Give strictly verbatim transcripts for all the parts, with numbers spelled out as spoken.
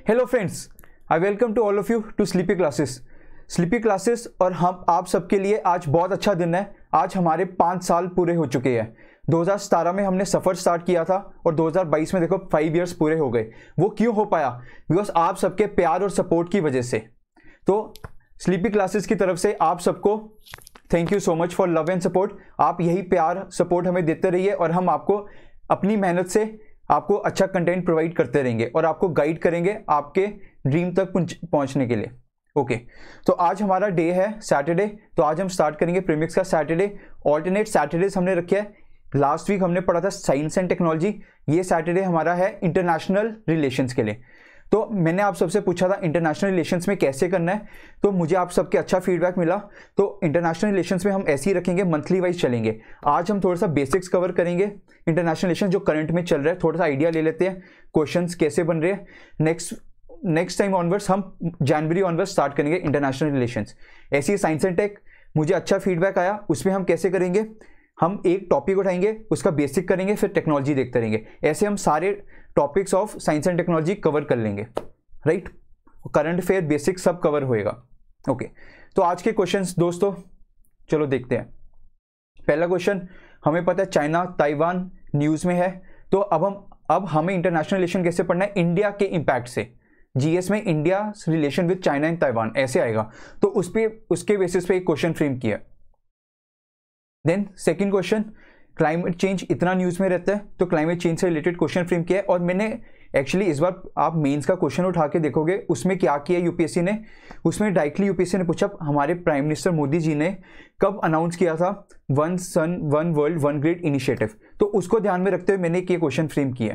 Hello friends, I welcome to all of you to sleepy classes. Sleepy classes और हम आप सबके लिए आज बहुत अच्छा दिन है। आज हमारे पाँच साल पूरे हो चुके हैं। दो हज़ार सत्रह में हमने सफ़र स्टार्ट किया था और दो हज़ार बाईस में देखो फाइव इयर्स पूरे हो गए। वो क्यों हो पाया? बिकॉज आप सबके प्यार और सपोर्ट की वजह से। तो स्लीपी क्लासेस की तरफ से आप सबको thank you so much for love and support. आप यही प्यार सपोर्ट हमें देते रहिए और हम आपको अपनी मेहनत से आपको अच्छा कंटेंट प्रोवाइड करते रहेंगे और आपको गाइड करेंगे आपके ड्रीम तक पहुंचने के लिए। ओके, तो आज हमारा डे है सैटरडे। तो आज हम स्टार्ट करेंगे प्रीमिक्स का सैटरडे। ऑल्टरनेट सैटरडेज हमने रखे हैं। लास्ट वीक हमने पढ़ा था साइंस एंड टेक्नोलॉजी। ये सैटरडे हमारा है इंटरनेशनल रिलेशंस के लिए। तो मैंने आप सबसे पूछा था इंटरनेशनल रिलेशंस में कैसे करना है, तो मुझे आप सबके अच्छा फीडबैक मिला। तो इंटरनेशनल रिलेशंस में हम ऐसे ही रखेंगे, मंथली वाइज चलेंगे। आज हम थोड़ा सा बेसिक्स कवर करेंगे इंटरनेशनल रिलेशन जो करंट में चल रहा है, थोड़ा सा आइडिया ले लेते हैं क्वेश्चंस कैसे बन रहे हैं। नेक्स्ट नेक्स्ट टाइम ऑनवर्ड्स हम जनवरी ऑनवर्ड्स स्टार्ट करेंगे इंटरनेशनल रिलेशंस। ऐसी ही साइंस एंड टेक मुझे अच्छा फीडबैक आया, उसमें हम कैसे करेंगे, हम एक टॉपिक उठाएंगे, उसका बेसिक करेंगे, फिर टेक्नोलॉजी देखते रहेंगे। ऐसे हम सारे topics of science and technology cover कर लेंगे, राइट। करंट अफेयर बेसिक सब कवर होएगा। ओके, तो आज के क्वेश्चंस दोस्तों चलो देखते हैं। पहला क्वेश्चन, हमें पता है चाइना ताइवान न्यूज़ में है, तो अब हम अब हमें इंटरनेशनल रिलेशन कैसे पढ़ना है इंडिया के इम्पैक्ट से। जीएस में India relation with China and Taiwan ऐसे आएगा, तो उस पे उसके बेसिस पे एक क्वेश्चन फ्रेम किया। Then second question, climate change इतना न्यूज़ में रहता है, तो क्लाइमेट चेंज से रिलेटेड क्वेश्चन फ्रेम किया है। और मैंने एक्चुअली इस बार आप मेंस का क्वेश्चन उठा के देखोगे, उसमें क्या किया यूपीएससी ने, उसमें डायरेक्टली यूपीएससी ने पूछा हमारे प्राइम मिनिस्टर मोदी जी ने कब अनाउंस किया था one sun one world one grid initiative. तो उसको ध्यान में रखते हुए मैंने ये क्वेश्चन फ्रेम किया,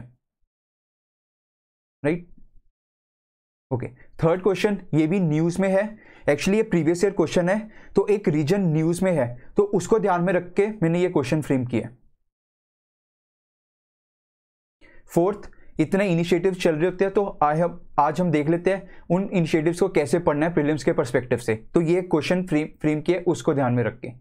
राइट। ओके, थर्ड क्वेश्चन ये भी न्यूज़ में है। एक्चुअली ये प्रीवियस ईयर क्वेश्चन है, तो एक रीजन न्यूज़ में है, तो उसको ध्यान में रख के मैंने ये क्वेश्चन फ्रेम किया। फोर्थ, इतने इनिशिएटिव्स चल रहे होते हैं, तो हम आज हम देख लेते हैं उन इनिशिएटिव्स को कैसे पढ़ना है प्रीलिम्स के पर्सपेक्टिव से। तो ये क्वेश्चन फ्रेम फ्रेम किया, उसको ध्यान में रख के।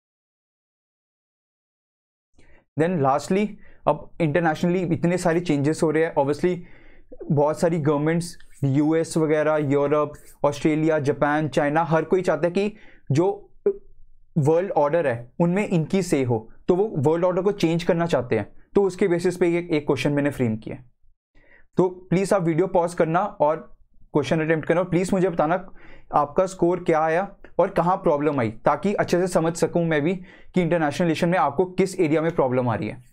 देन लास्टली, अब इंटरनेशनली इतने सारे चेंजेस हो रहे हैं। ऑब्वियसली बहुत सारी गवर्नमेंट्स यूएस वगैरह, यूरोप, ऑस्ट्रेलिया, जापान, चाइना, हर कोई चाहता है कि जो वर्ल्ड ऑर्डर है उनमें इनकी से हो, तो वो वर्ल्ड ऑर्डर को चेंज करना चाहते हैं। तो उसके बेसिस पे एक एक क्वेश्चन मैंने फ्रेम किया। तो प्लीज़ आप वीडियो पॉज करना और क्वेश्चन अटेम्प्ट करना, और प्लीज़ मुझे बताना आपका स्कोर क्या आया और कहाँ प्रॉब्लम आई, ताकि अच्छे से समझ सकूं मैं भी कि इंटरनेशनल रिलेशन में आपको किस एरिया में प्रॉब्लम आ रही है।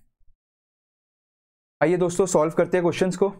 आइए दोस्तों सॉल्व करते हैं क्वेश्चंस को।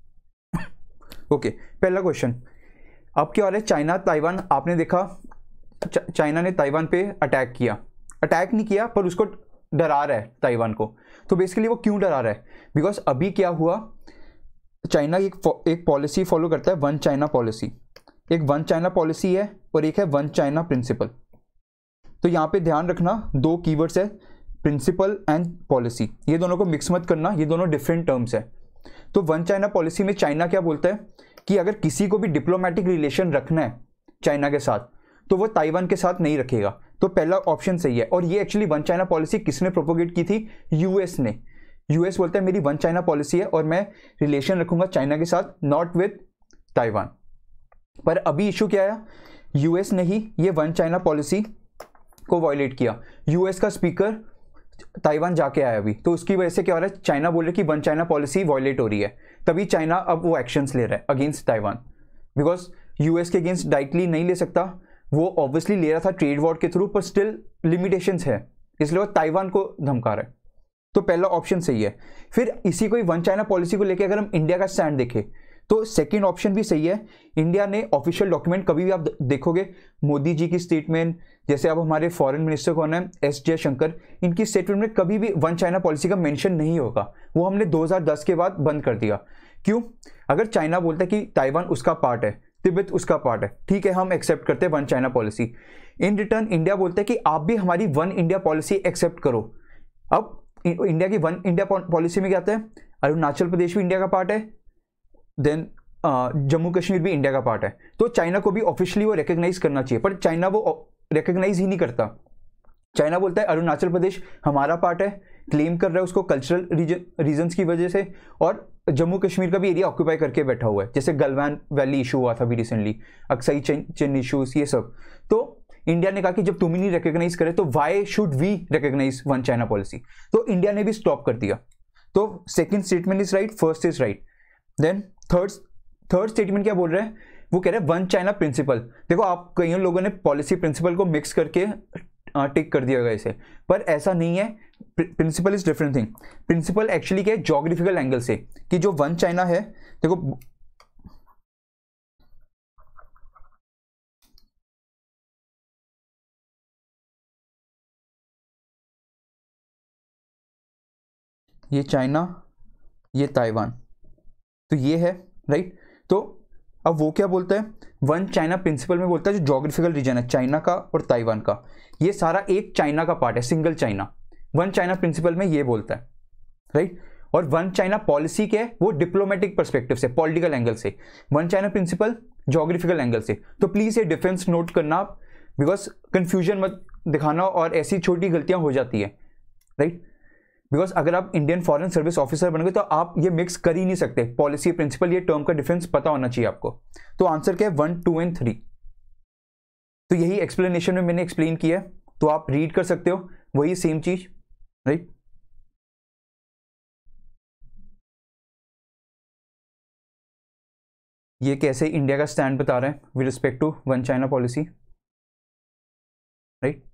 ओके okay, पहला क्वेश्चन, अब क्या हो रहा है, चाइना ताइवान, आपने देखा चाइना ने ताइवान पे अटैक किया। अटैक नहीं किया पर उसको डरा रहा है ताइवान को। तो बेसिकली वो क्यों डरा रहा है? बिकॉज अभी क्या हुआ, चाइना एक एक पॉलिसी फॉलो करता है, वन चाइना पॉलिसी। एक वन चाइना पॉलिसी है और एक है वन चाइना प्रिंसिपल। तो यहाँ पे ध्यान रखना, दो कीवर्ड्स है, प्रिंसिपल एंड पॉलिसी। ये दोनों को मिक्स मत करना, ये दोनों डिफरेंट टर्म्स है। तो वन चाइना पॉलिसी में चाइना क्या बोलता है कि अगर किसी को भी डिप्लोमेटिक रिलेशन रखना है चाइना के साथ, तो वो ताइवान के साथ नहीं रखेगा। तो पहला ऑप्शन सही है। और ये एक्चुअली वन चाइना पॉलिसी किसने प्रोपोगेट की थी? यूएस ने। यूएस बोलता है मेरी वन चाइना पॉलिसी है और मैं रिलेशन रखूंगा चाइना के साथ, नॉट विद ताइवान। पर अभी इशू क्या आया, यूएस ने ही ये वन चाइना पॉलिसी को वायलेट किया। यूएस का स्पीकर ताइवान जाके आया अभी, तो उसकी वजह से क्या हो रहा है, चाइना बोल रहा है कि वन चाइना पॉलिसी वायलेट हो रही है। तभी चाइना अब वो एक्शंस ले रहा है अगेंस्ट ताइवान। बिकॉज यूएस के अगेंस्ट डायरेक्टली नहीं ले सकता, वो ऑब्वियसली ले रहा था ट्रेड वॉर के थ्रू, पर स्टिल लिमिटेशंस है, इसलिए वो ताइवान को धमका रहा है। तो पहला ऑप्शन सही है। फिर इसी को वन चाइना पॉलिसी को लेकर अगर हम इंडिया का स्टैंड देखें, तो सेकंड ऑप्शन भी सही है। इंडिया ने ऑफिशियल डॉक्यूमेंट, कभी भी आप देखोगे मोदी जी की स्टेटमेंट, जैसे अब हमारे फॉरेन मिनिस्टर कौन है, एस जयशंकर, इनकी स्टेटमेंट में कभी भी वन चाइना पॉलिसी का मेंशन नहीं होगा। वो हमने दो हज़ार दस के बाद बंद कर दिया। क्यों? अगर चाइना बोलता है कि ताइवान उसका पार्ट है, तिब्बत उसका पार्ट है, ठीक है, हम एक्सेप्ट करते हैं one China policy. In return India बोलता है कि आप भी हमारी वन इंडिया पॉलिसी एक्सेप्ट करो। अब इंडिया की वन इंडिया पॉलिसी में क्या आता है, अरुणाचल प्रदेश भी इंडिया का पार्ट है, देन जम्मू कश्मीर भी इंडिया का पार्ट है। तो चाइना को भी ऑफिशियली वो रिकॉग्नाइज करना चाहिए, पर चाइना वो रिकॉग्नाइज ही नहीं करता। चाइना बोलता है अरुणाचल प्रदेश हमारा पार्ट है, क्लेम कर रहा है उसको कल्चरल रीजन रीजन्स की वजह से, और जम्मू कश्मीर का भी एरिया ऑक्यूपाई करके बैठा हुआ है, जैसे गलवान वैली इशू हुआ था अभी रिसेंटली, अक्साई चिन इशूज, ये सब। तो इंडिया ने कहा कि जब तुम ही नहीं रिकॉग्नाइज करे तो why should we recognise one China policy, तो इंडिया ने भी स्टॉप कर दिया। तो second statement is right, first is right. Then third third statement क्या बोल रहे हैं, वो कह रहे हैं वन चाइना प्रिंसिपल। देखो आप कई लोगों ने पॉलिसी प्रिंसिपल को मिक्स करके टिक कर दिया गया इसे, पर ऐसा नहीं है। Principle is different thing. Principle actually क्या है, ज्योग्राफिकल एंगल से, कि जो वन चाइना है, देखो ये चाइना, ये ताइवान, तो ये है राइट। तो अब वो क्या बोलता है, वन चाइना प्रिंसिपल में बोलता है जो ज्योग्राफिकल रीजन है चाइना का और ताइवान का, ये सारा एक चाइना का पार्ट है, single China. One China principle में ये बोलता है राइट। और वन चाइना पॉलिसी क्या है, वो डिप्लोमेटिक पर्सपेक्टिव से, पॉलिटिकल एंगल से। One China principle geographical angle से। तो प्लीज ये डिफरेंस नोट करना, बिकॉज कंफ्यूजन मत दिखाना और ऐसी छोटी गलतियां हो जाती है राइट। बिकॉज अगर आप इंडियन फॉरेन सर्विस ऑफिसर बन गए तो आप ये मिक्स कर ही नहीं सकते, पॉलिसी प्रिंसिपल, ये टर्म का डिफरेंस पता होना चाहिए आपको। तो आंसर क्या है, वन टू एंड थ्री। तो यही एक्सप्लेनेशन में मैंने एक्सप्लेन किया है, तो आप रीड कर सकते हो वही सेम चीज राइट। ये कैसे इंडिया का स्टैंड बता रहे हैं with respect to one China policy right.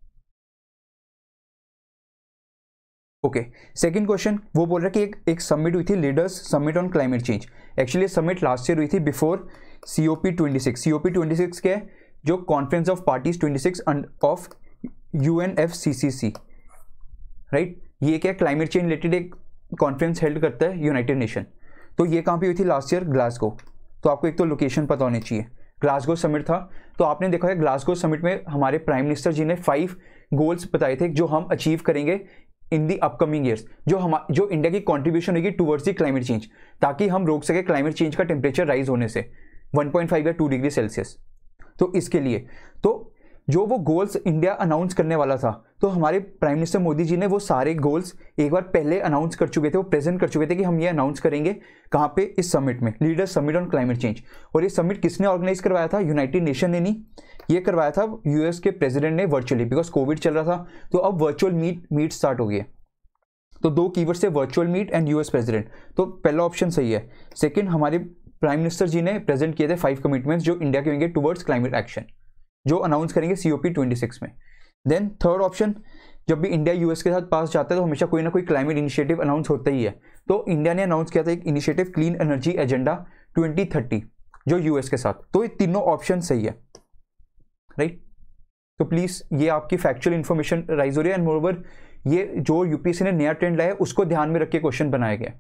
Okay, second question वो बोल रहा है कि एक एक समिट हुई थी, leaders summit on climate change. Actually summit last year हुई थी before COP twenty six. COP twenty six क्या है, जो conference of parties twenty six of UNFCCC right. ये क्या क्लाइमेट चेंज रिलेटेड एक कॉन्फ्रेंस हेल्ड करता है यूनाइटेड नेशन। तो ये कहाँ पे हुई थी लास्ट ईयर, ग्लासगो। तो आपको एक तो लोकेशन पता होनी चाहिए, ग्लासगो समिट था। तो आपने देखा है ग्लासगो समिट में हमारे प्राइम मिनिस्टर जी ने फाइव गोल्स बताए थे जो हम अचीव करेंगे इन दी अपकमिंग ईयर्स, जो हम जो इंडिया की कंट्रीब्यूशन होगी टुवर्ड्स दी क्लाइमेट चेंज, ताकि हम रोक सके क्लाइमेट चेंज का टेम्परेचर राइज होने से वन पॉइंट फाइव या टू डिग्री सेल्सियस। तो इसके लिए तो जो वो गोल्स इंडिया अनाउंस करने वाला था, तो हमारे प्राइम मिनिस्टर मोदी जी ने वो सारे गोल्स एक बार पहले अनाउंस कर चुके थे, वो प्रेजेंट कर चुके थे कि हम ये अनाउंस करेंगे कहाँ पे, इस समिट में, leaders summit on climate change. और ये समिट किसने ऑर्गेनाइज करवाया था, यूनाइटेड नेशन ने नहीं, ये करवाया था यूएस के प्रेसिडेंट ने वर्चुअली, बिकॉज कोविड चल रहा था। तो अब वर्चुअल मीट मीट स्टार्ट हो गई है। तो दो कीवर्ड से, virtual meet and US president. तो पहला ऑप्शन सही है। सेकंड, हमारे प्राइम मिनिस्टर जी ने प्रेजेंट किए थे फाइव कमिटमेंट्स जो इंडिया के होंगे टुवर्ड्स क्लाइमेट एक्शन, जो अनाउंस करेंगे सीओपी ट्वेंटी सिक्स में। देन थर्ड ऑप्शन, जब भी इंडिया यूएस के साथ पास जाता है तो हमेशा कोई ना कोई क्लाइमेट इनिशिएटिव अनाउंस होता ही है। तो इंडिया ने अनाउंस किया था एक initiative clean energy agenda twenty thirty जो यूएस के साथ। तो ये तीनों ऑप्शन सही है राइट। तो प्लीज ये आपकी फैक्चुअल इंफॉर्मेशन राइज हो रही है, एंड मोरओवर ये जो यूपीएससी ने नया ट्रेंड लाया है उसको ध्यान में रख के क्वेश्चन बनाया गया।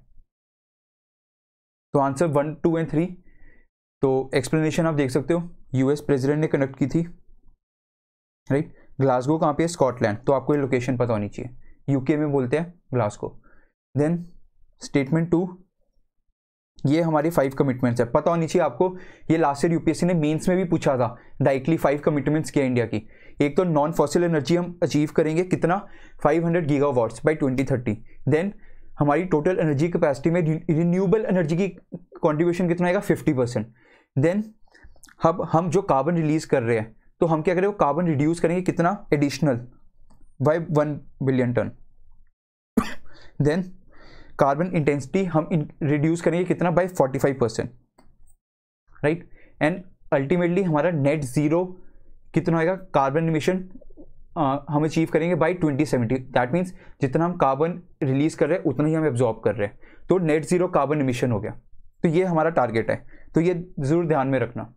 तो answer one two and three. तो एक्सप्लेनेशन आप देख सकते हो, यूएस प्रेसिडेंट ने कंडक्ट की थी राइट। ग्लासगो कहाँ पे है, स्कॉटलैंड। तो आपको ये लोकेशन पता होनी चाहिए, यूके में बोलते हैं ग्लासगो। देन स्टेटमेंट टू, ये हमारी फाइव कमिटमेंट्स है, पता होनी चाहिए आपको। ये लास्ट ईयर यूपीएससी ने मेंस में भी पूछा था डायरेक्टली, फाइव कमिटमेंट्स क्या इंडिया की। एक तो नॉन फॉसिल एनर्जी हम अचीव करेंगे कितना, five hundred gigawatts by twenty thirty. Then हमारी टोटल एनर्जी कैपेसिटी में रिन्यूएबल एनर्जी की कंट्रीब्यूशन कितना आएगा, फिफ्टी परसेंट। देन अब हम जो कार्बन रिलीज कर रहे हैं, तो हम क्या करेंगे, कार्बन रिड्यूस करेंगे कितना, additional by one billion tonne. Then carbon intensity हम रिड्यूस करेंगे कितना, by forty five percent right. And ultimately हमारा नेट जीरो कितना होगा, कार्बन इमिशन हम अचीव करेंगे by twenty seventy. That means जितना हम कार्बन रिलीज कर रहे हैं उतना ही हम एब्जॉर्ब कर रहे हैं, तो नेट जीरो कार्बन इमिशन हो गया। तो ये हमारा टारगेट है, तो ये जरूर ध्यान में रखना।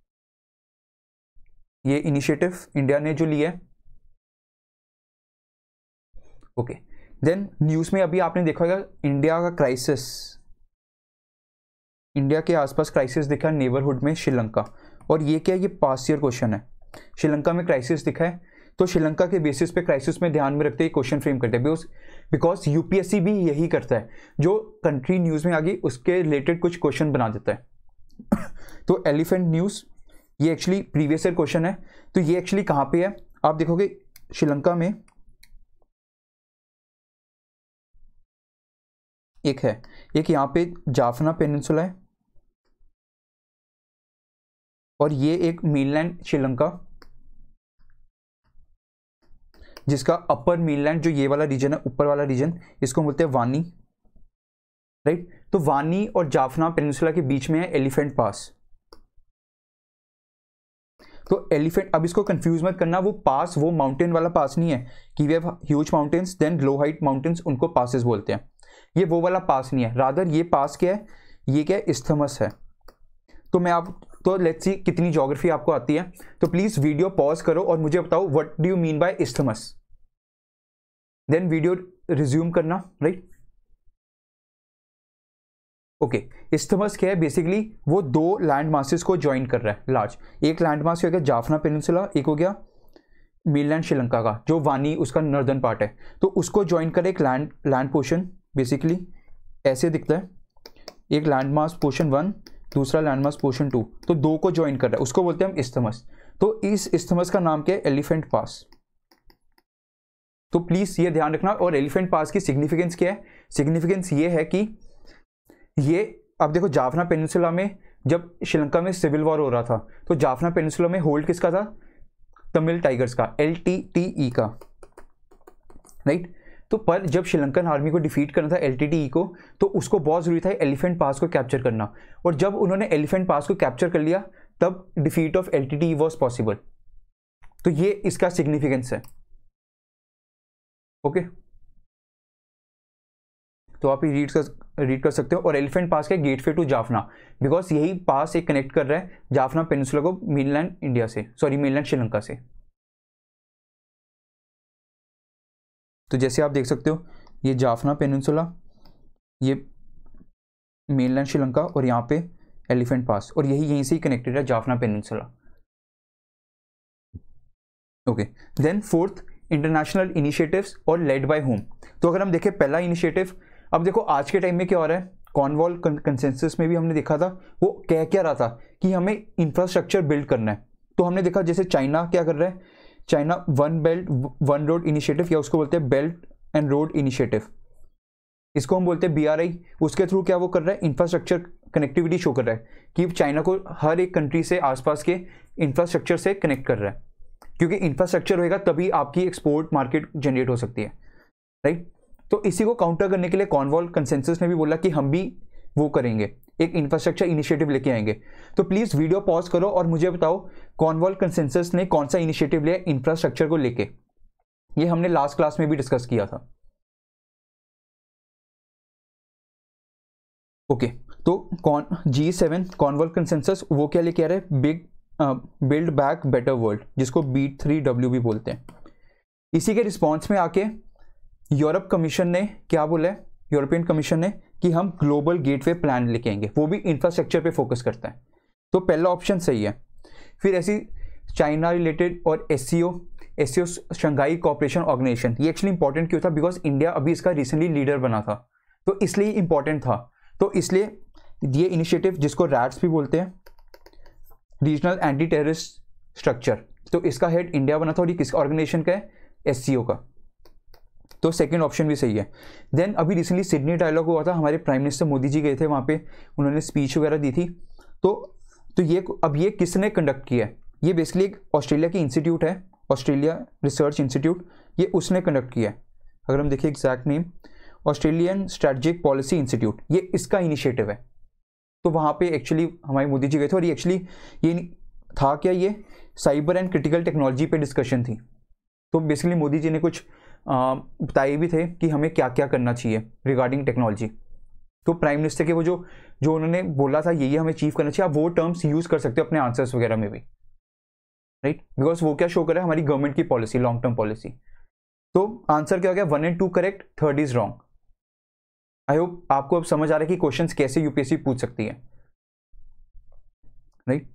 ये इनिशिएटिव इंडिया ने जो लिया है ओके। देन न्यूज में अभी आपने देखा होगा इंडिया का क्राइसिस, इंडिया के आसपास क्राइसिस दिखा नेबरहुड में श्रीलंका। और ये क्या है, ये पास्ट ईयर क्वेश्चन है, श्रीलंका में क्राइसिस दिखा है। तो श्रीलंका के बेसिस पे क्राइसिस में ध्यान में रखते ही क्वेश्चन फ्रेम करते हैं, बिकॉज बिकॉज यूपीएससी भी यही करता है, जो कंट्री न्यूज में आ गई उसके रिलेटेड कुछ क्वेश्चन बना देता है। तो एलिफेंट न्यूज, ये एक्चुअली प्रीवियस ईयर क्वेश्चन है। तो ये एक्चुअली कहाँ पे है, आप देखोगे श्रीलंका में एक है, एक यहाँ पे जाफना पेनिनसुला है, और ये एक मेनलैंड श्रीलंका, जिसका अपर मेनलैंड जो ये वाला रीजन है, ऊपर वाला रीजन, इसको बोलते हैं वानी, राइट। तो वानी और जाफना पेनिनसुला के बीच में है एलिफेंट पास। तो एलिफेंट, अब इसको कंफ्यूज मत करना, वो पास वो माउंटेन वाला पास नहीं है कि we have huge mountains then low height mountains, उनको पासेस बोलते हैं, ये वो वाला पास नहीं है। रादर ये पास क्या है, ये क्या है, इस्थमस है। तो मैं आप तो लेट्स सी कितनी ज्योग्राफी आपको आती है। तो प्लीज वीडियो पॉज करो और मुझे बताओ what do you mean by isthmus, then video resume करना, राइट। ओके, इस्थमस क्या है, बेसिकली वो दो लैंड मासेस को ज्वाइन कर रहा है लार्ज। एक लैंड मास हो गया जाफना पेनिनसुला, एक हो गया मेनलैंड श्रीलंका का जो वानी उसका नॉर्दर्न पार्ट है, तो उसको ज्वाइन कर एक लैंड लैंड पोर्शन, बेसिकली ऐसे दिखता है, एक लैंड मास पोर्शन वन, दूसरा लैंड मास पोर्शन टू, तो दो को ज्वाइन कर रहा है, उसको बोलते हैं हम इस्थमस। तो इस इस्थमस का नाम क्या है, एलिफेंट पास। तो प्लीज ये ध्यान रखना। और एलिफेंट पास की सिग्निफिकेंस क्या है, सिग्निफिकेंस ये है कि ये, अब देखो जाफना पेनिनसुला में जब श्रीलंका में सिविल वॉर हो रहा था, तो जाफना पेनिनसुला में होल्ड किसका था, तमिल टाइगर्स का, एल टी टी ई का, राइट। तो पर जब श्रीलंकन आर्मी को डिफीट करना था एल टी टी ई को, तो उसको बहुत जरूरी था एलिफेंट पास को कैप्चर करना, और जब उन्होंने एलिफेंट पास को कैप्चर कर लिया तब defeat of L T T E was possible. तो ये इसका सिग्निफिकेंस है, ओके। तो आप ये रीड कर रीड कर सकते हो। और एलिफेंट पास का गेटवे टू जाफना, बिकॉज यही पास एक कनेक्ट कर रहा है जाफना पेनिनसुला को मेनलैंड इंडिया से, सॉरी मेनलैंड श्रीलंका से। तो जैसे आप देख सकते हो ये जाफना पेनिनसुला, ये मेनलैंड श्रीलंका, और यहाँ पे एलिफेंट पास, और यही यहीं से ही कनेक्टेड है Jaffna peninsula, okay. Then fourth, international initiatives और लेड बाय होम। तो अगर हम देखें पहला इनिशिएटिव, अब देखो आज के टाइम में क्या हो रहा है, कॉर्नवॉल कंसेंसस में भी हमने देखा था, वो कह क्या रहा था कि हमें इंफ्रास्ट्रक्चर बिल्ड करना है। तो हमने देखा जैसे चाइना क्या कर रहा है, China one belt one road initiative, या उसको बोलते हैं बेल्ट एंड रोड इनिशिएटिव, इसको हम बोलते हैं बी आर आई। उसके थ्रू क्या वो कर रहा है, इंफ्रास्ट्रक्चर कनेक्टिविटी शो कर रहा है कि चाइना को हर एक कंट्री से आसपास के इंफ्रास्ट्रक्चर से कनेक्ट कर रहा है, क्योंकि इंफ्रास्ट्रक्चर होएगा तभी आपकी एक्सपोर्ट मार्केट जनरेट हो सकती है, राइट। तो इसी को काउंटर करने के लिए कॉर्नवॉल कंसेंसस ने भी बोला कि हम भी वो करेंगे, एक इंफ्रास्ट्रक्चर इनिशिएटिव लेके आएंगे। तो प्लीज वीडियो पॉज करो और मुझे बताओ कॉर्नवॉल कंसेंसस ने कौन सा इनिशिएटिव लिया इंफ्रास्ट्रक्चर को लेके। ये हमने लास्ट क्लास में भी डिस्कस किया था, ओके। तो कौन जी सेवन कॉर्नवॉल कंसेंसस वो क्या लेके आ रहे हैं, big build back better world, जिसको बी थ्री डब्ल्यू भी बोलते हैं। इसी के रिस्पॉन्स में आके यूरोप कमीशन ने क्या बोला है, यूरोपियन कमीशन ने कि हम ग्लोबल गेटवे प्लान लेके आएंगे, वो भी इंफ्रास्ट्रक्चर पे फोकस करता है। तो पहला ऑप्शन सही है। फिर ऐसी चाइना रिलेटेड और S C O S C O Shanghai cooperation organisation, ये एक्चुअली इंपॉर्टेंट क्यों था, बिकॉज इंडिया अभी इसका रिसेंटली लीडर बना था, तो इसलिए इंपॉर्टेंट था। तो इसलिए ये इनिशिएटिव, जिसको रैट्स भी बोलते हैं, रीजनल एंटी टेररिस्ट स्ट्रक्चर, तो इसका हेड इंडिया बना था, और ये किस ऑर्गेनाइजेशन का है, एस सी ओ का। तो सेकंड ऑप्शन भी सही है। देन अभी रिसेंटली सिडनी डायलॉग हुआ था, हमारे प्राइम मिनिस्टर मोदी जी गए थे वहाँ पे, उन्होंने स्पीच वगैरह दी थी। तो तो ये अब ये किसने कंडक्ट किया है, ये बेसिकली एक ऑस्ट्रेलिया की इंस्टीट्यूट है, ऑस्ट्रेलिया रिसर्च इंस्टीट्यूट, ये उसने कंडक्ट किया है। अगर हम देखिए exact name, Australian strategic policy institute, ये इसका इनिशिएटिव है। तो वहाँ पे एक्चुअली हमारे मोदी जी गए थे, और ये एक्चुअली ये था क्या, ये साइबर एंड क्रिटिकल टेक्नोलॉजी पे डिस्कशन थी। तो बेसिकली मोदी जी ने कुछ बताए भी थे कि हमें क्या क्या करना चाहिए रिगार्डिंग टेक्नोलॉजी। तो प्राइम मिनिस्टर के वो जो जो उन्होंने बोला था यही हमें अचीव करना चाहिए, आप वो टर्म्स यूज कर सकते हो अपने आंसर्स वगैरह में भी, राइट, बिकॉज वो क्या शो कर रहा है, हमारी गवर्नमेंट की पॉलिसी, लॉन्ग टर्म पॉलिसी। तो आंसर क्या हो गया, one and two correct, third is wrong. I hope आपको अब समझ आ रहा है कि क्वेश्चंस कैसे यूपीएससी पूछ सकती है, राइट।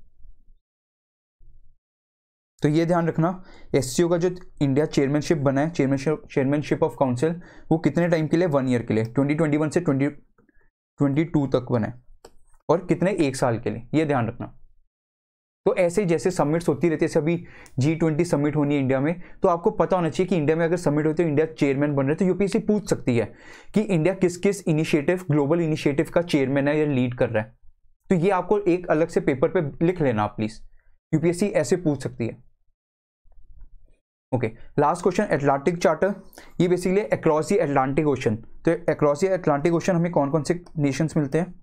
तो ये ध्यान रखना, एससीओ का जो इंडिया चेयरमैनशिप बना है, चेयरमैनशिप चेयरमैनशिप ऑफ काउंसिल, वो कितने टाइम के लिए, वन ईयर के लिए, ट्वेंटी ट्वेंटी वन से ट्वेंटी ट्वेंटी टू तक बना है, और कितने, एक साल के लिए, ये ध्यान रखना। तो ऐसे जैसे समिट्स होती रहती है, जैसे अभी जी ट्वेंटी समिट होनी है इंडिया में, तो आपको पता होना चाहिए कि इंडिया में अगर समिट होती है, इंडिया चेयरमैन बन रहे, तो यूपीएससी पूछ सकती है कि इंडिया किस किस इनिशिएटिव, ग्लोबल इनिशिएटिव का चेयरमैन है या लीड कर रहा है। तो ये आपको एक अलग से पेपर पे लिख लेना आप प्लीज, यूपीएससी ऐसे पूछ सकती है। Okay, last question, Atlantic Charter. ये basically across the Atlantic Ocean. तो अक्रॉस द एटलांटिक ओशन हमें कौन कौन से नेशंस मिलते हैं?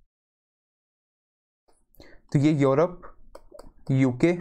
तो ये Europe, UK,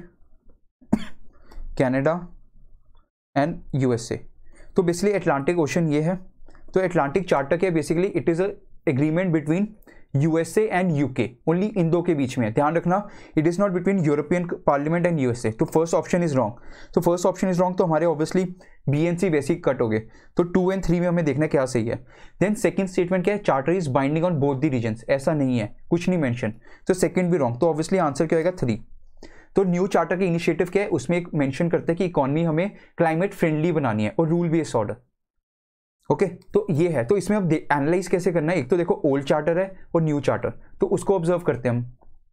Canada and USA. तो बेसिकली एटलांटिक ओशन ये है। तो एटलांटिक चार्टर क्या है? Basically it is a agreement between USA and UK, only इन दो के बीच में है। ध्यान रखना, it is not between European Parliament and USA. तो फर्स्ट ऑप्शन इज रॉन्ग। तो फर्स्ट ऑप्शन इज रॉन्ग, तो हमारे ऑब्वियसली बी एंड सी वैसे ही कट हो गए। तो टू एंड थ्री में हमें देखना क्या सही है। देन सेकंड स्टेटमेंट क्या है? Charter is binding on both the regions. ऐसा नहीं है, कुछ नहीं मेंशन, तो सेकंड भी रॉन्ग। तो ऑब्वियसली आंसर क्या होगा? थ्री। तो न्यू चार्टर के इनिशिएटिव क्या है? उसमें एक मेंशन करते हैं कि इकोनॉमी हमें क्लाइमेट फ्रेंडली बनानी है और rule based order. Okay okay, तो ये है। तो इसमें अब एनालाइज कैसे करना है? एक तो देखो ओल्ड चार्टर है और न्यू चार्टर, तो उसको ऑब्जर्व करते हैं हम।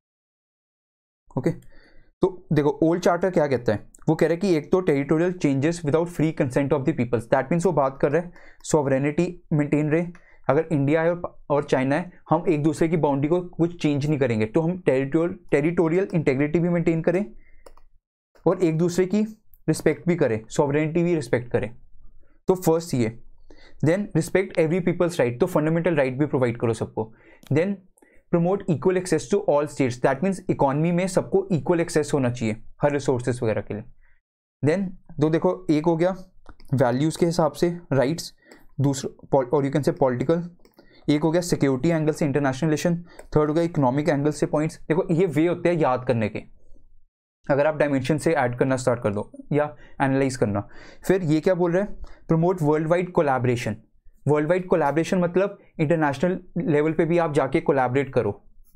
ओके okay, तो देखो ओल्ड चार्टर क्या कहता है? वो कह रहा है कि एक तो territorial changes without free consent of the peoples. That means वो बात कर रहे हैं सॉवरेनिटी मेंटेन रहे। अगर इंडिया है और चाइना है, हम एक दूसरे की बाउंड्री को कुछ चेंज नहीं करेंगे, तो हम टेरिटोरियल टेरिटोरियल इंटेग्रिटी भी मेंटेन करें और एक दूसरे की रिस्पेक्ट भी करें, सॉवरेनिटी भी रिस्पेक्ट करें। तो फर्स्ट ये। Then respect every peoples right, तो फंडामेंटल राइट right भी प्रोवाइड करो सबको। Then promote equal access to all states. That means economy में सबको इक्वल एक्सेस होना चाहिए हर रिसोर्सेज वगैरह के लिए। देन दो देखो, एक हो गया वैल्यूज के हिसाब से राइट्स, दूसरा और यू कैन से पॉलिटिकल, एक हो गया सिक्योरिटी एंगल से इंटरनेशनल रिलेशन, थर्ड हो गया इकोनॉमिक एंगल से पॉइंट्स। देखो ये वे होते हैं याद करने के, अगर आप डायमेंशन से ऐड करना स्टार्ट कर दो या एनालाइज करना। फिर ये क्या बोल रहे हैं? Promote world wide collaboration. World wide collaboration मतलब इंटरनेशनल लेवल पे भी आप जाके कोलैबोरेट करो।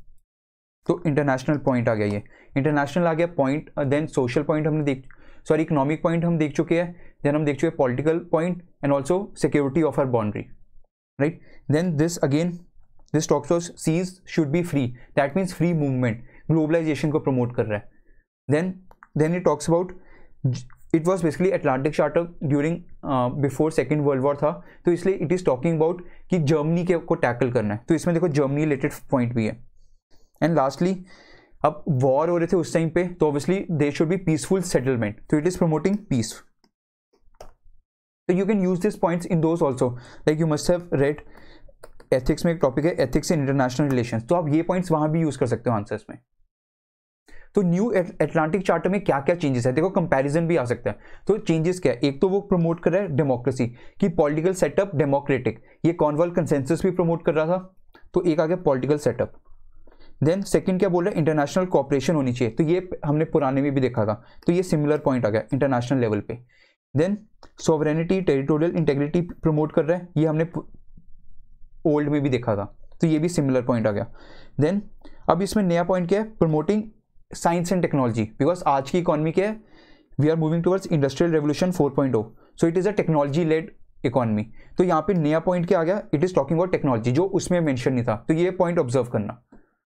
तो इंटरनेशनल पॉइंट आ गया, ये इंटरनेशनल आ गया पॉइंट। देन सोशल पॉइंट हमने देख सॉरी इकोनॉमिक पॉइंट हम देख चुके हैं। देन हम देख चुके हैं political point and also security of our boundary, right. Then this again this talks of seas should be free. That means free movement, globalization को प्रमोट कर रहा है। Then, then it talks about it was basically Atlantic Charter during uh, before Second World War था, तो इसलिए it is talking about कि Germany के को टैकल करना है। तो इसमें देखो जर्मनी रिलेटेड पॉइंट भी है। एंड लास्टली, अब वॉर हो रहे थे उस टाइम पे, तो obviously they should be peaceful settlement, तो इट इज प्रमोटिंग पीस। तो you can use this points in those also, like you must have read ethics में एक टॉपिक है एथिक्स इन इंटरनेशनल रिलेशंस, तो आप ये पॉइंट्स वहां भी यूज कर सकते हो आंसर्स में। तो न्यू एटलांटिक चार्टर में क्या क्या चेंजेस है? देखो कंपैरिजन भी आ सकता है। तो चेंजेस क्या है? एक तो वो प्रमोट कर रहा है डेमोक्रेसी की, पॉलिटिकल सेटअप डेमोक्रेटिक, ये कॉर्नवाल कंसेंसस भी प्रमोट कर रहा था, तो एक आ गया पॉलिटिकल सेटअप। देन सेकंड क्या बोल रहा है? इंटरनेशनल कोऑपरेशन होनी चाहिए, तो ये हमने पुराने में भी देखा था, तो ये सिमिलर पॉइंट आ गया इंटरनेशनल लेवल पे। Then sovereignty territorial integrity promote कर रहा है, ये हमने ओल्ड में भी देखा था, तो ये भी सिमिलर पॉइंट आ गया। देन अब इसमें नया पॉइंट क्या है? Promoting science and technology, because आज की इकोनॉमी क्या है? We are moving towards industrial revolution four point o, so it is a technology led economy. तो यहाँ पे नया पॉइंट क्या आ गया? It is talking about technology, जो उसमें मेंशन नहीं था, तो ये पॉइंट ऑब्जर्व करना।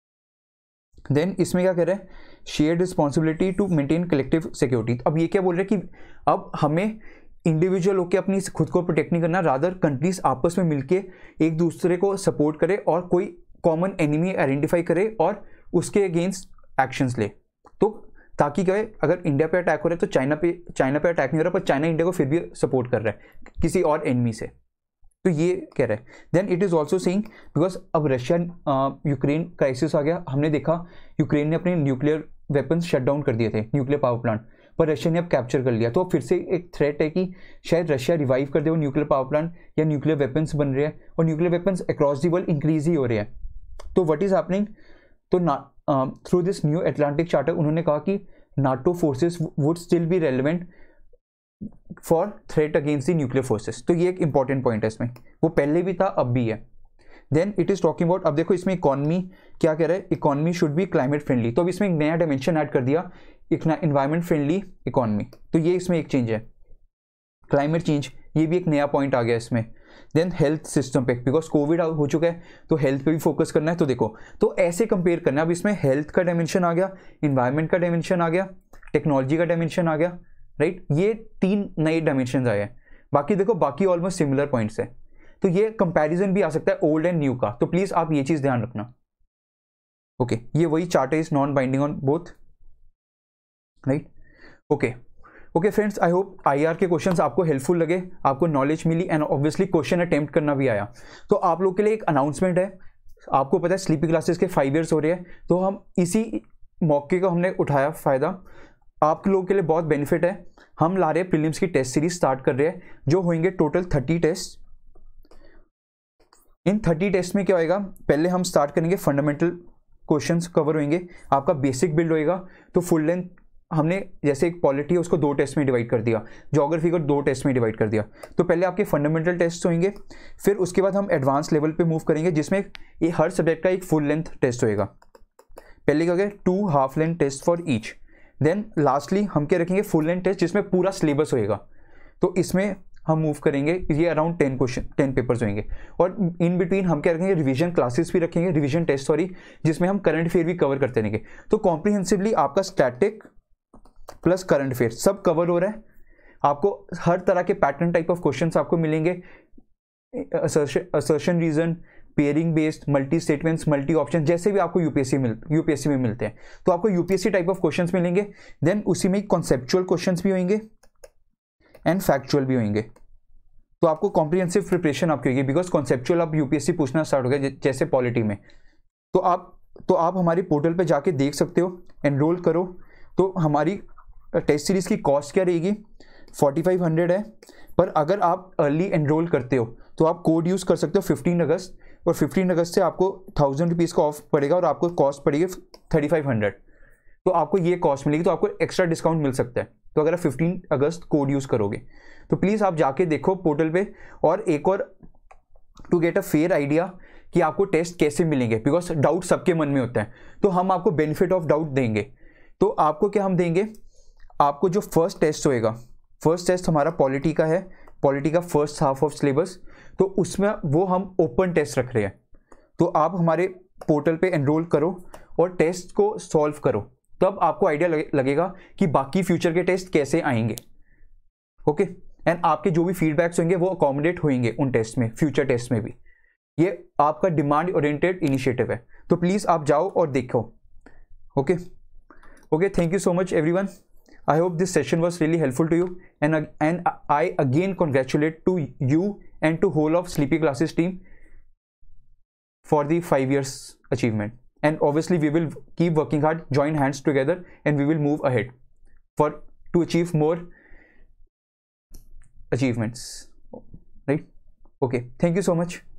देन इसमें क्या कह रहे हैं? Shared responsibility to maintain collective security. अब ये क्या बोल रहे हैं कि अब हमें इंडिविजुअल होकर अपनी खुद को प्रोटेक्ट नहीं करना, रादर कंट्रीज आपस में मिलके एक दूसरे को सपोर्ट करे और कोई कॉमन एनिमी आइडेंटिफाई करे और उसके अगेंस्ट एक्शंस ले। तो ताकि क्या है, अगर इंडिया पे अटैक हो रहा है तो चाइना पे चाइना पे अटैक नहीं हो रहा, पर चाइना इंडिया को फिर भी सपोर्ट कर रहा है किसी और एनिमी से, तो ये कह रहा है। Then it is also saying because अब रशिया यूक्रेन क्राइसिस आ गया, हमने देखा यूक्रेन ने अपने न्यूक्लियर वेपन्स शट डाउन कर दिए थे, न्यूक्लियर पावर प्लांट, पर रशिया ने अब कैप्चर कर लिया, तो फिर से एक थ्रेट है कि शायद रशिया रिवाइव कर दे वो न्यूक्लियर पावर प्लांट, या न्यूक्लियर वेपन्स बन रहे हैं और nuclear weapons across the world increase ही हो रहे हैं। तो व्हाट इज हैपनिंग? तो through this new Atlantic Charter उन्होंने कहा कि NATO forces would still be relevant for threat against the nuclear forces, तो ये एक इंपॉर्टेंट पॉइंट है इसमें, वो पहले भी था अब भी है। Then it is talking about, अब देखो इसमें इकोनॉमी क्या कह रहा है? Economy should be climate friendly, तो अब इसमें एक नया डायमेंशन ऐड कर दिया, इन्वायरमेंट फ्रेंडली इकोनॉमी, तो ये इसमें एक चेंज है। क्लाइमेट चेंज, ये भी एक नया पॉइंट आ गया इसमें। देन हेल्थ सिस्टम पे, बिकॉज कोविड हो चुका है तो हेल्थ पे भी फोकस करना है। तो देखो, तो ऐसे कंपेयर करना है। अब इसमें हेल्थ का डायमेंशन आ गया, इन्वायरमेंट का डायमेंशन आ गया, टेक्नोलॉजी का डायमेंशन आ गया, राइट। ये तीन नए डायमेंशन आए हैं। बाकी देखो, बाकी ऑलमोस्ट सिमिलर पॉइंट्स है। तो ये कंपैरिजन भी आ सकता है ओल्ड एंड न्यू का, तो प्लीज आप ये चीज ध्यान रखना। ओके okay, ये वही chart is non binding on both, right. Okay okay friends, I hope IR के क्वेश्चंस आपको हेल्पफुल लगे, आपको नॉलेज मिली एंड ऑब्वियसली क्वेश्चन अटेम्प्ट करना भी आया। तो आप लोग के लिए एक अनाउंसमेंट है। आपको पता है स्लीपी क्लासेस के फाइव ईयर्स हो रहे हैं, तो हम इसी मौके का हमने उठाया फायदा। आप लोगों के लिए बहुत बेनिफिट है। हम ला रहे हैं प्रीलिम्स की टेस्ट सीरीज स्टार्ट कर रहे हैं, जो होंगे टोटल थर्टी टेस्ट। इन थर्टी टेस्ट में क्या होएगा, पहले हम स्टार्ट करेंगे फंडामेंटल क्वेश्चंस कवर होंगे, आपका बेसिक बिल्ड होएगा। तो फुल लेंथ हमने जैसे एक पॉलिटी है उसको दो टेस्ट में डिवाइड कर दिया, ज्योग्राफी को दो टेस्ट में डिवाइड कर दिया। तो पहले आपके फंडामेंटल टेस्ट होंगे, फिर उसके बाद हम एडवांस लेवल पे मूव करेंगे, जिसमें ये हर सब्जेक्ट का एक फुल लेंथ टेस्ट होएगा। पहले क्या होगा, two half length test for each. Then lastly हम क्या रखेंगे, फुल लेंथ टेस्ट जिसमें पूरा सिलेबस होएगा। तो इसमें हम मूव करेंगे, ये around ten question ten papers होंगे। और इन बिटवीन हम क्या रखेंगे, रिवीजन क्लासेस भी रखेंगे, रिवीजन टेस्ट सॉरी, जिसमें हम करंट अफेयर भी कवर करते रहेंगे। तो कॉम्प्रिहेंसिवली आपका स्टैटिक प्लस करंट अफेयर सब कवर हो रहा है। आपको हर तरह के पैटर्न टाइप ऑफ क्वेश्चंस आपको मिलेंगे, assertion reason, pairing based, multi statements, multi option, जैसे भी आपको यूपीएससी मिल यूपीएससी में मिलते हैं, तो आपको यूपीएससी टाइप ऑफ क्वेश्चंस मिलेंगे। देन उसी में कॉन्सेप्चुअल क्वेश्चंस भी होंगे एंड फैक्चुअल भी होंगे। तो आपको कॉम्प्रिहेंसिव प्रिपरेशन आपकी होगी, बिकॉज कॉन्सेप्चुअल अब यूपीएससी पूछना स्टार्ट हो गया, जैसे पॉलिटी में। तो आप तो आप हमारी पोर्टल पे जाके देख सकते हो, एनरोल करो। तो हमारी टेस्ट सीरीज की कॉस्ट क्या रहेगी, फोर्टी फाइव हंड्रेड है। पर अगर आप अर्ली एनरोल करते हो तो आप कोड यूज़ कर सकते हो फिफ्टीन अगस्त, और फिफ्टीन अगस्त से आपको थाउजेंड रुपीज़ का ऑफ पड़ेगा और आपको कॉस्ट पड़ेगी थर्टी फाइव हंड्रेड। तो आपको ये कॉस्ट मिलेगी, तो आपको एक्स्ट्रा डिस्काउंट मिल सकता है। तो अगर आप फिफ्टीन अगस्त कोड यूज़ करोगे तो प्लीज़ आप जाके देखो पोर्टल पे। और एक और, to get a fair idea कि आपको टेस्ट कैसे मिलेंगे, बिकॉज डाउट सबके मन में होता है, तो हम आपको बेनिफिट ऑफ डाउट देंगे। तो आपको क्या हम देंगे, आपको जो फर्स्ट टेस्ट होएगा, फर्स्ट टेस्ट हमारा पॉलिटी का है, पॉलिटी का फर्स्ट हाफ ऑफ सिलेबस, तो उसमें वो हम ओपन टेस्ट रख रहे हैं। तो आप हमारे पोर्टल पे एनरोल करो और टेस्ट को सॉल्व करो, तब आपको आइडिया लगे, लगेगा कि बाकी फ्यूचर के टेस्ट कैसे आएंगे। ओके, एंड आपके जो भी फीडबैक्स होंगे वो अकोमोडेट होंगे उन टेस्ट में, फ्यूचर टेस्ट में भी। ये आपका डिमांड ओरिएंटेड इनिशिएटिव है, तो प्लीज़ आप जाओ और देखो। Okay okay, thank you so much everyone. I hope this session was really helpful to you, and and I again congratulate to you and to whole of Sleepy Classes team for the five years achievement. And obviously we will keep working hard, join hands together, and we will move ahead for to achieve more achievements. Right? Okay. Thank you so much.